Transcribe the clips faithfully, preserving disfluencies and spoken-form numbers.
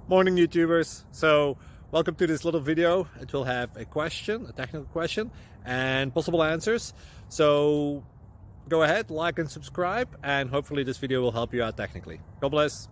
Morning YouTubers. So welcome to this little video. It will have a question, a technical question, and possible answers. So go ahead, like and subscribe, and hopefully this video will help you out technically. God bless.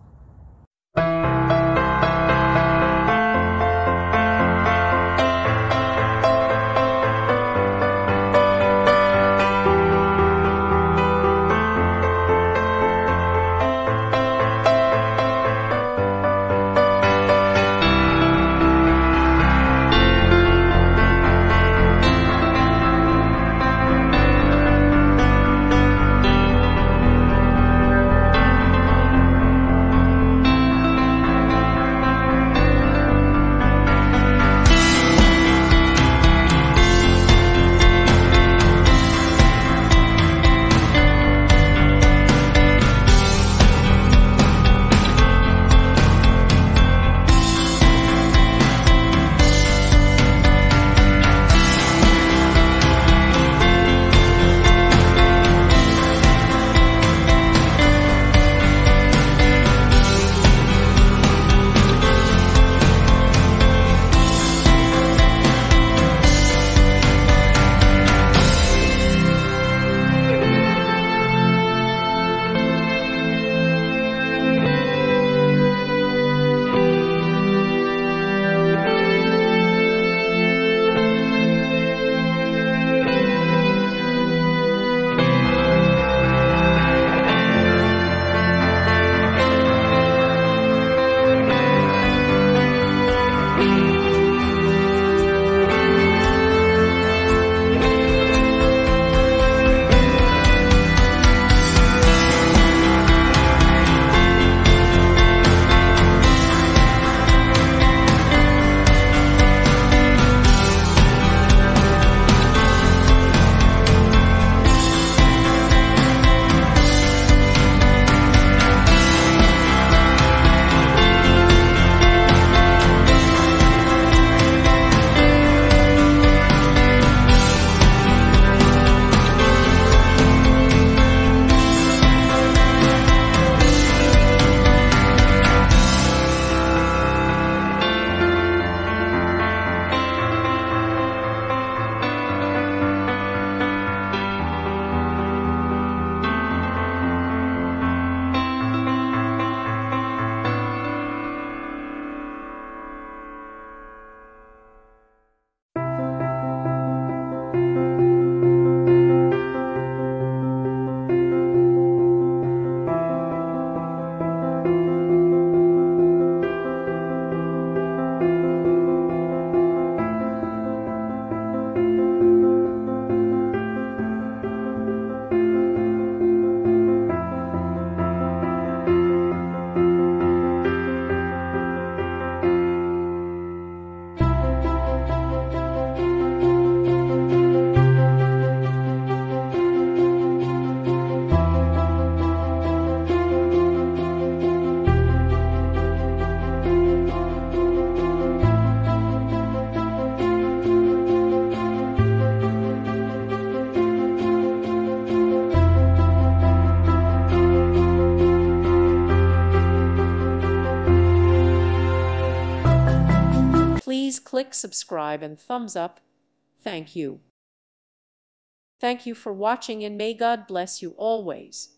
Please click subscribe and thumbs up. Thank you. Thank you for watching, and may God bless you always.